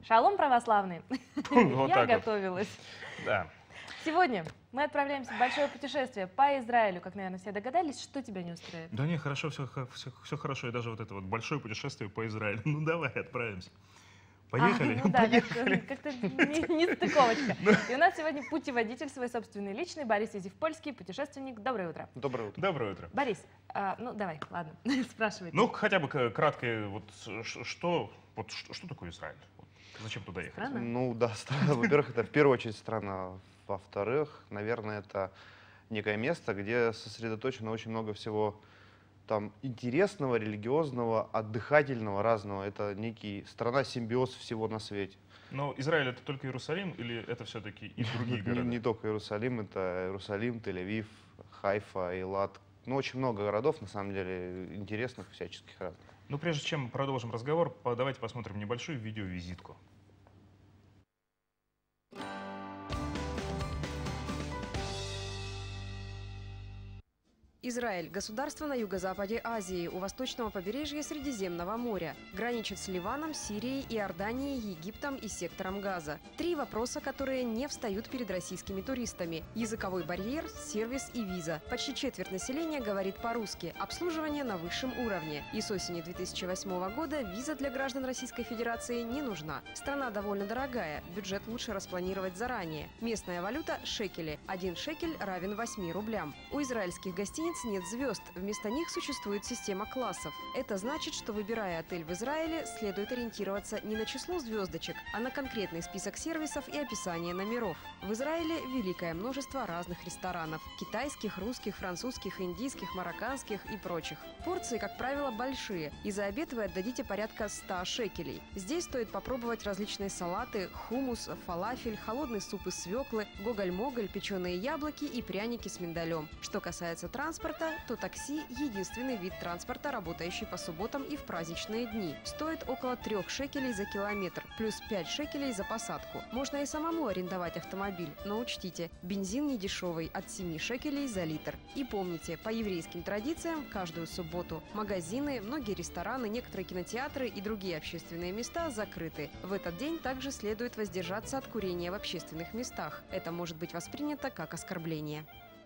Шалом православный. Вот Я так вот. готовилась. Да. Сегодня мы отправляемся в большое путешествие по Израилю. Как, наверное, все догадались, что тебя не устраивает? Да не, хорошо, все хорошо. И даже вот это вот большое путешествие по Израилю. Ну давай, отправимся. Поехали? Ну да, Поехали. как-то не стыковочка. И у нас сегодня путеводитель свой собственный личный, Борис Юзефпольский, путешественник. Доброе утро. Доброе утро. Доброе утро. Борис, ну давай, ладно, спрашивай. Ну, хотя бы кратко, вот что такое Израиль? Вот зачем туда ехать? Страна. Ну да, страна, во-первых, это в первую очередь страна. Во-вторых, наверное, это некое место, где сосредоточено очень много всего там интересного, религиозного, отдыхательного, разного. Это некий страна-симбиоз всего на свете. Но Израиль это только Иерусалим или это все-таки и другие города? Не только Иерусалим, это Иерусалим, Тель-Авив, Хайфа, Эйлат. Ну, очень много городов, на самом деле, интересных, всяческих разных. Ну, прежде чем продолжим разговор, давайте посмотрим небольшую видеовизитку. Израиль – государство на юго-западе Азии, у восточного побережья Средиземного моря. Граничит с Ливаном, Сирией, Иорданией, Египтом и сектором Газа. Три вопроса, которые не встают перед российскими туристами. Языковой барьер, сервис и виза. Почти четверть населения говорит по-русски. Обслуживание на высшем уровне. И с осени 2008 года виза для граждан Российской Федерации не нужна. Страна довольно дорогая, бюджет лучше распланировать заранее. Местная валюта – шекели. 1 шекель равен 8 рублям. У израильских гостиниц нет звезд, вместо них существует система классов. Это значит, что, выбирая отель в Израиле, следует ориентироваться не на число звездочек, а на конкретный список сервисов и описание номеров. В Израиле великое множество разных ресторанов – китайских, русских, французских, индийских, марокканских и прочих. Порции, как правило, большие, и за обед вы отдадите порядка 100 шекелей. Здесь стоит попробовать различные салаты, хумус, фалафель, холодный суп из свеклы, гоголь-моголь, печеные яблоки и пряники с миндалем. Что касается транспорта, то такси – единственный вид транспорта, работающий по субботам и в праздничные дни. Стоит около 3 шекелей за километр, плюс 5 шекелей за посадку. Можно и самому арендовать автомобиль, но учтите, бензин не дешевый, от 7 шекелей за литр. И помните, по еврейским традициям, каждую субботу магазины, многие рестораны, некоторые кинотеатры и другие общественные места закрыты. В этот день также следует воздержаться от курения в общественных местах. Это может быть воспринято как оскорбление.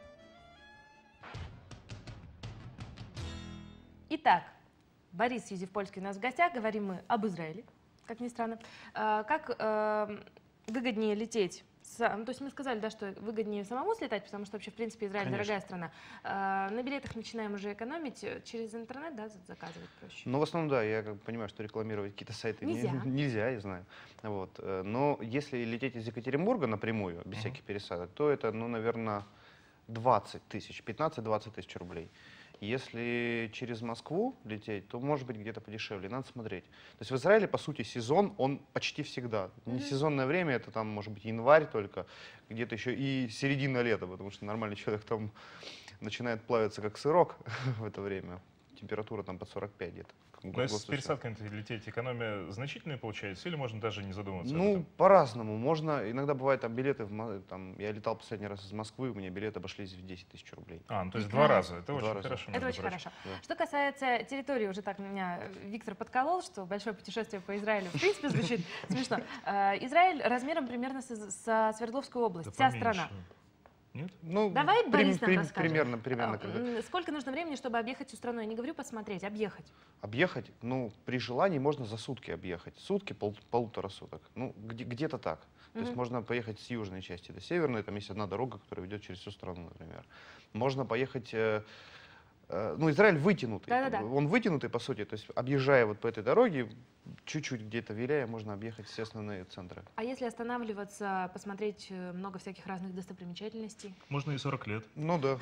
Итак, Борис Юзефпольский у нас в гостях. Говорим мы об Израиле, как ни странно. Как выгоднее лететь? То есть мы сказали, да, что выгоднее самому слетать, потому что вообще, в принципе, Израиль Конечно. дорогая страна. На билетах начинаем уже экономить. Через интернет, да, заказывать проще? Ну, в основном, да, я как бы понимаю, что рекламировать какие-то сайты Нельзя. нельзя, я знаю. Вот. Но если лететь из Екатеринбурга напрямую, без всяких пересадок, то это, ну, наверное, 20 тысяч, 15-20 тысяч рублей. Если через Москву лететь, то может быть где-то подешевле, надо смотреть. То есть в Израиле, по сути, сезон, он почти всегда. Не сезонное время, это там может быть январь только, где-то еще и середина лета, потому что нормальный человек там начинает плавиться как сырок в это время. Температура там под 45 где-то. Но если с пересадками лететь, экономия значительная получается или можно даже не задумываться об Ну, этом? по-разному. Можно, иногда бывает там билеты, там, я летал последний раз из Москвы, у меня билеты обошлись в 10 тысяч рублей. Ну то есть 2 раза. Это Два очень раза. хорошо. Это между очень прочим. хорошо. Да. Что касается территории, уже так меня Виктор подколол, что большое путешествие по Израилю в принципе звучит смешно. Израиль размером примерно со Свердловскую область, Да вся поменьше. страна. Нет? Ну, Давай Борис нам расскажет. примерно. Когда Сколько нужно времени, чтобы объехать всю страну? Я не говорю посмотреть, объехать. объехать, ну, при желании можно за сутки объехать. Сутки, полутора суток. Ну, где-то так. То есть можно поехать с южной части до северной, там есть одна дорога, которая ведет через всю страну, например. Можно поехать... Ну, Израиль вытянутый. Да-да-да. Он вытянутый, по сути. То есть, объезжая вот по этой дороге, чуть-чуть где-то виляя, можно объехать все основные центры. А если останавливаться, посмотреть много всяких разных достопримечательностей? Можно и 40 лет. Ну да.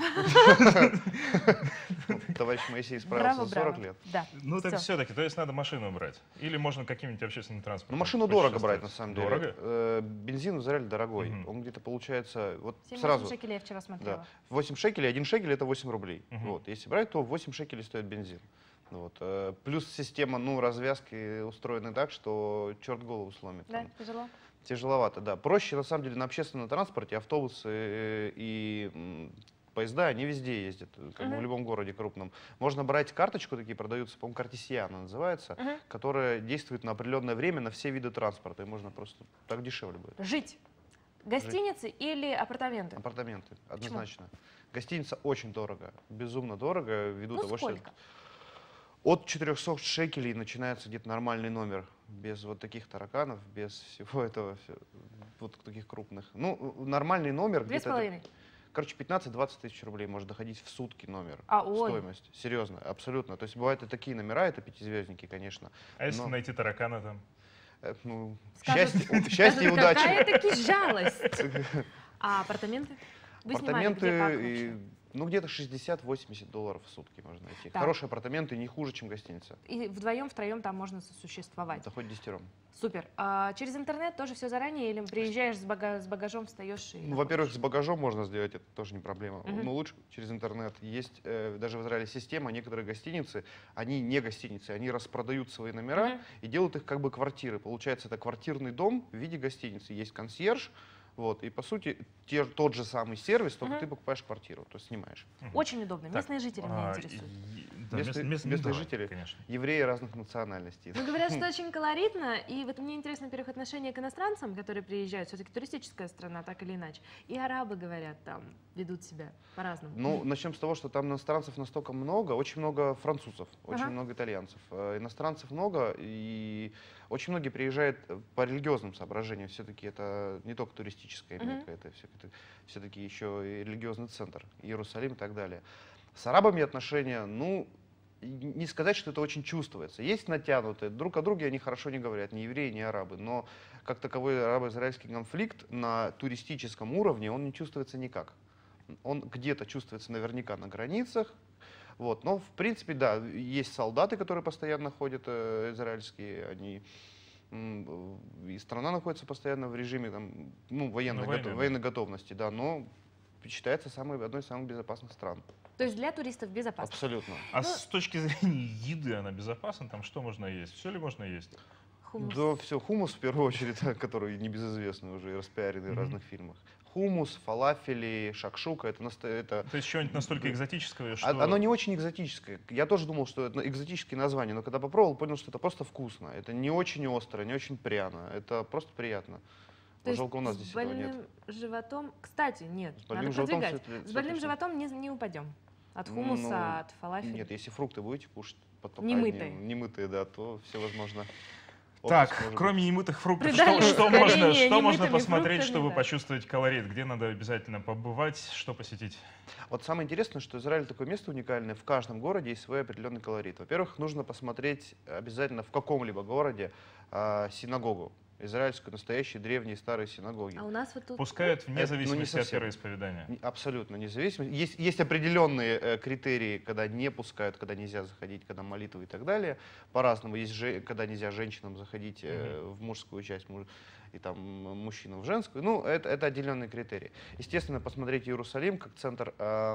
Товарищ Моисей справился за 40 лет. Да. Ну так Всё. все-таки, то есть надо машину брать. Или можно каким-нибудь общественным транспортом? Ну, машину дорого путешествовать? брать, на самом деле. Дорого? Бензин в Израиле дорогой. Мгм. Он где-то получается, вот 7 сразу, шекелей я вчера смотрела. да, 8 шекелей, 1 шекель это 8 рублей. Мгм. Вот. Если брать, то 8 шекелей стоит бензин. Вот. Плюс система, ну, развязки устроены так, что черт голову сломит. Да, Там тяжело? тяжеловато, да. Проще, на самом деле, на общественном транспорте, автобусы и поезда, они везде ездят, как бы в любом городе крупном. Можно брать карточку, такие продаются, по-моему, Картесьяна называется, которая действует на определенное время на все виды транспорта, и можно просто, так дешевле будет. Жить. Гостиницы или апартаменты? Апартаменты, однозначно. Гостиница очень дорого, безумно дорого, ввиду Ну, того, сколько? что от 400 шекелей начинается где-то нормальный номер, без вот таких тараканов, без всего этого, вот таких крупных. Ну, нормальный номер где-то... 2,5. Короче, 15-20 тысяч рублей может доходить в сутки номер. Ой. Стоимость. Серьезно, абсолютно. То есть бывают и такие номера, это пятизвездники, конечно. А если но, найти таракана там? Ну, Скажут, счастье и удачи. Какая-таки жалость. А апартаменты? Вы снимали где, как Апартаменты, вообще? ну, где-то 60-80 долларов в сутки можно найти. Так. Хорошие апартаменты не хуже, чем гостиница. И вдвоем, втроем там можно сосуществовать. Да хоть 10. Супер. А через интернет тоже все заранее или приезжаешь с багажом, встаешь и... Ну, во-первых, с багажом можно сделать, это тоже не проблема. Мгм. Но лучше через интернет. Есть даже в Израиле система, некоторые гостиницы, они не гостиницы, они распродают свои номера Мгм. и делают их как бы квартиры. Получается, это квартирный дом в виде гостиницы. Есть консьерж, вот, и по сути тот же самый сервис, только Мгм. ты покупаешь квартиру, то есть снимаешь. Очень удобно. Так, Местные жители меня интересуют. Да, Местные давай, жители? конечно. Евреи разных национальностей. Ну, говорят, что очень колоритно, и вот мне интересно, во-первых, отношение к иностранцам, которые приезжают, все-таки туристическая страна, так или иначе. И арабы, говорят, там ведут себя по-разному. Ну, начнем с того, что там иностранцев настолько много, очень много французов, очень Ага. много итальянцев. Иностранцев много, и очень многие приезжают по религиозным соображениям. Все-таки это не только туристическая Мекка, это все-таки еще и религиозный центр, Иерусалим и так далее. С арабами отношения, ну, не сказать, что это очень чувствуется. Есть натянутые, друг о друге они хорошо не говорят, ни евреи, ни арабы, но как таковой арабо-израильский конфликт на туристическом уровне, он не чувствуется никак. Он где-то чувствуется наверняка на границах, вот. Но в принципе, да, есть солдаты, которые постоянно ходят, израильские, они, и страна находится постоянно в режиме там, ну, военной готовности, да, но считается одной из самых безопасных стран. То есть для туристов безопасно. Абсолютно. А с точки зрения еды она безопасна? Там что можно есть? Все ли можно есть? Хумус. Да, все, хумус в первую очередь, который небезызвестный уже и распиаренный в разных фильмах. Хумус, фалафели, шакшука, это То есть что-нибудь настолько экзотическое, что... Оно не очень экзотическое. Я тоже думал, что это экзотические названия, но когда попробовал, понял, что это просто вкусно. Это не очень остро, не очень пряно. Это просто приятно. То есть Жалко, у нас с здесь этого нет. больным животом, кстати, нет, С больным надо животом продвигать. всё это- С больным всё животом не упадем. От хумуса, Ну, от фалафеля. Нет, если фрукты будете кушать, потом Немытые. немытые, да, то все возможно. Так, Отпуск может кроме немытых фруктов, Придали что можно ускорение немытыми посмотреть, фруктами, чтобы да. почувствовать колорит? Где надо обязательно побывать, что посетить? Вот самое интересное, что Израиль такое место уникальное. В каждом городе есть свой определенный колорит. Во-первых, нужно посмотреть обязательно в каком-либо городе синагогу. Израильскую, настоящие древние старые синагоги. А у нас вот тут... Пускают вне ну, зависимости не от совсем. вероисповедания. Абсолютно независимо. Есть определенные критерии, когда не пускают, когда нельзя заходить, когда молитвы и так далее. По-разному. Есть когда нельзя женщинам заходить в мужскую часть, и там мужчинам в женскую. Ну, это отделенные критерии. Естественно, посмотреть Иерусалим как центр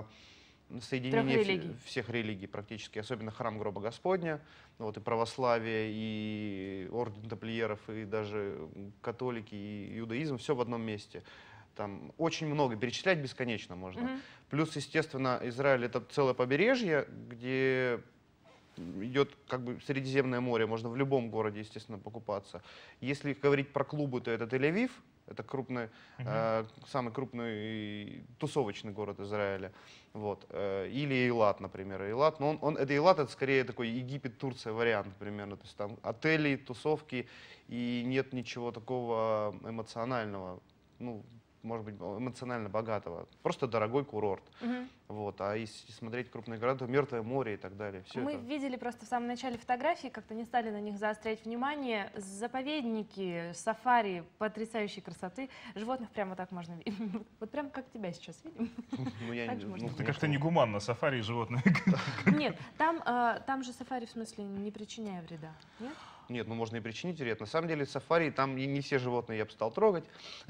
соединения религий. всех религий практически, особенно храм гроба Господня, вот, и православие, и орден тамплиеров, и даже католики, и иудаизм, все в одном месте. Там очень много, перечислять бесконечно можно. Мгм. Плюс, естественно, Израиль — это целое побережье, где идет как бы Средиземное море, можно в любом городе, естественно, покупаться. Если говорить про клубы, то это Тель-Авив, это крупный, самый крупный тусовочный город Израиля. Вот. Или Эйлат, например. Эйлат, но Эйлат — это скорее такой Египет, Турция вариант примерно. То есть там отели, тусовки, и нет ничего такого эмоционального, ну, может быть, эмоционально богатого. Просто дорогой курорт. Мгм. Вот. А если смотреть крупные города, то Мертвое море и так далее. Все Мы это. видели просто в самом начале фотографии, как-то не стали на них заострять внимание. Заповедники, сафари потрясающей красоты. Животных прямо так можно видеть. Вот прям как тебя сейчас видим. Ну, я так не- же ну, можно. Это конечно, как-то негуманно, сафари и животные. Нет, там же сафари в смысле не причиняя вреда. Нет? Нет, ну можно и причинить вред. На самом деле сафари, там и не все животные я бы стал трогать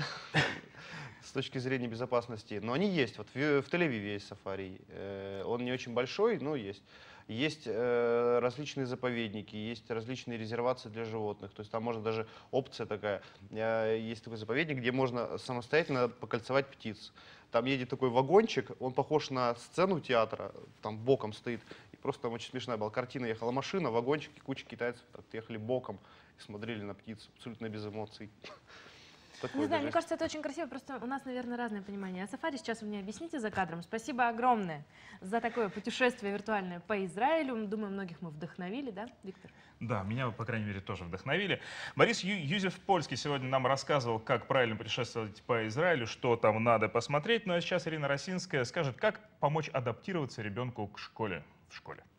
с точки зрения безопасности. Но они есть. Вот в Тель-Авиве есть сафари. Он не очень большой, но есть. Есть различные заповедники, есть различные резервации для животных. То есть там можно даже опция такая, есть такой заповедник, где можно самостоятельно покольцевать птиц. Там едет такой вагончик, он похож на сцену театра, там боком стоит. И просто там очень смешная была картина, ехала машина, вагончик, и куча китайцев так ехали боком и смотрели на птиц, абсолютно без эмоций. Не знаю, мне кажется, это очень красиво, просто у нас, наверное, разное понимание. А сафари сейчас вы мне объясните за кадром. Спасибо огромное за такое путешествие виртуальное по Израилю. Думаю, многих мы вдохновили, да, Виктор? Да, меня, по крайней мере, тоже вдохновили. Борис Юзеф-Польский сегодня нам рассказывал, как правильно путешествовать по Израилю, что там надо посмотреть. Ну а сейчас Ирина Росинская скажет, как помочь адаптироваться ребенку к школе в школе.